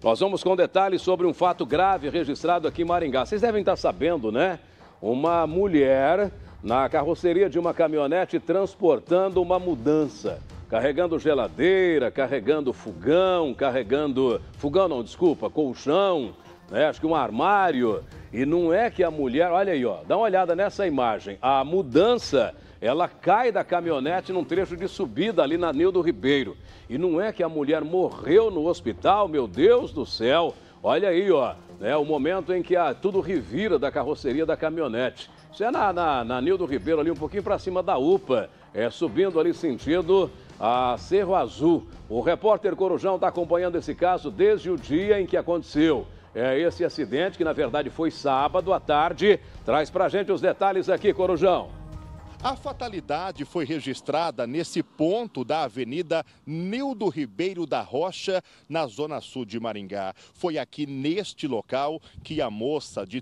Nós vamos com detalhes sobre um fato grave registrado aqui em Maringá. Vocês devem estar sabendo, né? Uma mulher na carroceria de uma caminhonete transportando uma mudança. Carregando geladeira, carregando fogão, colchão, né? Acho que um armário. E não é que a mulher, olha aí, ó, dá uma olhada nessa imagem. A mudança, ela cai da caminhonete num trecho de subida ali na Nildo Ribeiro. E não é que a mulher morreu no hospital, meu Deus do céu. Olha aí, ó, né, o momento em que tudo revira da carroceria da caminhonete. Isso é na Nildo Ribeiro, ali um pouquinho para cima da UPA, subindo ali sentido a Cerro Azul. O repórter Corujão está acompanhando esse caso desde o dia em que aconteceu. Esse acidente, que na verdade foi sábado à tarde. Traz pra gente os detalhes aqui, Corujão. A fatalidade foi registrada nesse ponto da Avenida Nildo Ribeiro da Rocha, na zona sul de Maringá. Foi aqui neste local que a moça de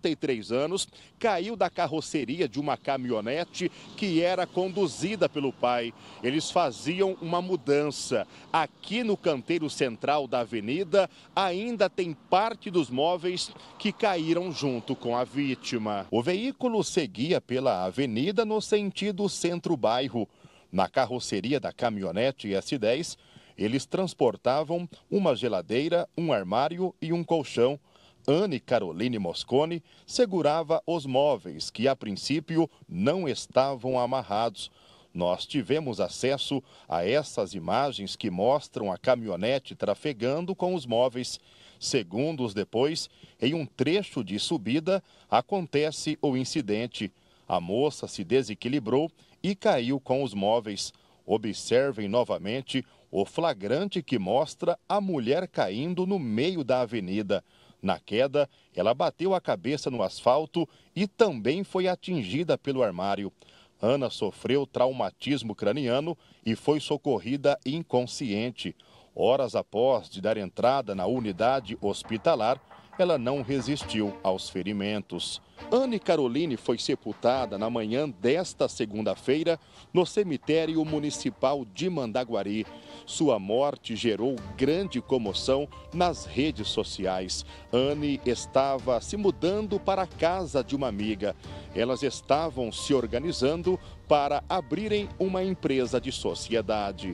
33 anos caiu da carroceria de uma caminhonete que era conduzida pelo pai. Eles faziam uma mudança. Aqui no canteiro central da avenida ainda tem parte dos móveis que caíram junto com a vítima. O veículo seguia pela avenida no sentido centro-bairro. Na carroceria da caminhonete S10, eles transportavam uma geladeira, um armário e um colchão. Anne Caroline Moscone segurava os móveis que, a princípio, não estavam amarrados. Nós tivemos acesso a essas imagens que mostram a caminhonete trafegando com os móveis. Segundos depois, em um trecho de subida, acontece o incidente. A moça se desequilibrou e caiu com os móveis. Observem novamente o flagrante que mostra a mulher caindo no meio da avenida. Na queda, ela bateu a cabeça no asfalto e também foi atingida pelo armário. Ana sofreu traumatismo craniano e foi socorrida inconsciente. Horas após de dar entrada na unidade hospitalar, ela não resistiu aos ferimentos. Anne Caroline foi sepultada na manhã desta segunda-feira no cemitério municipal de Mandaguari. Sua morte gerou grande comoção nas redes sociais. Anne estava se mudando para a casa de uma amiga. Elas estavam se organizando para abrirem uma empresa de sociedade.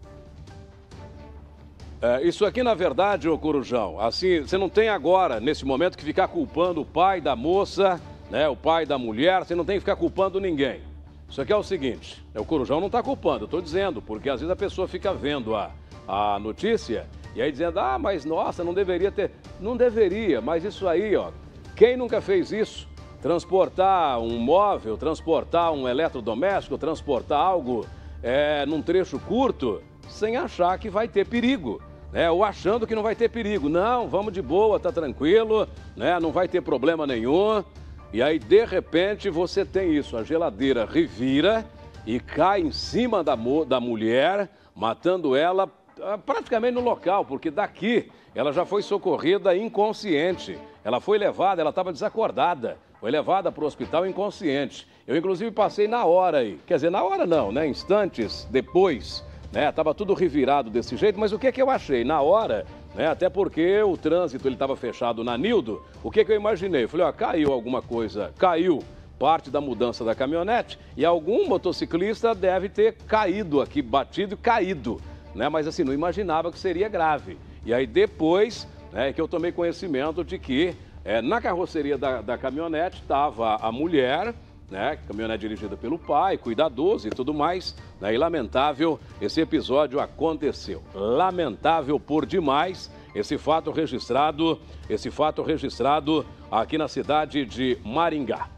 Isso aqui, na verdade, ô Corujão, assim, você não tem agora, nesse momento, que ficar culpando o pai da moça, né, o pai da mulher, você não tem que ficar culpando ninguém. Isso aqui é o seguinte, o Corujão não está culpando, eu estou dizendo, porque às vezes a pessoa fica vendo a notícia e aí dizendo, mas nossa, não deveria ter. Não deveria, mas isso aí, ó, quem nunca fez isso? Transportar um móvel, transportar um eletrodoméstico, transportar algo num trecho curto, sem achar que vai ter perigo. Ou achando que não vai ter perigo. Não, vamos de boa, tá tranquilo, né? Não vai ter problema nenhum. E aí, de repente, você tem isso, a geladeira revira e cai em cima da mulher, matando ela praticamente no local, porque daqui ela já foi socorrida inconsciente. Ela foi levada, ela estava desacordada, foi levada para o hospital inconsciente. Eu, inclusive, passei na hora aí, quer dizer, na hora não, né? Instantes depois, tava tudo revirado desse jeito, mas o que eu achei? Na hora, até porque o trânsito ele estava fechado na Nildo, o que eu imaginei? Eu falei, caiu alguma coisa, caiu parte da mudança da caminhonete e algum motociclista deve ter caído aqui, batido e caído, mas assim, não imaginava que seria grave. E aí depois, que eu tomei conhecimento de que na carroceria da caminhonete estava a mulher, caminhonete dirigida pelo pai, cuidadoso e tudo mais, e lamentável, esse episódio aconteceu. Lamentável por demais esse fato registrado aqui na cidade de Maringá.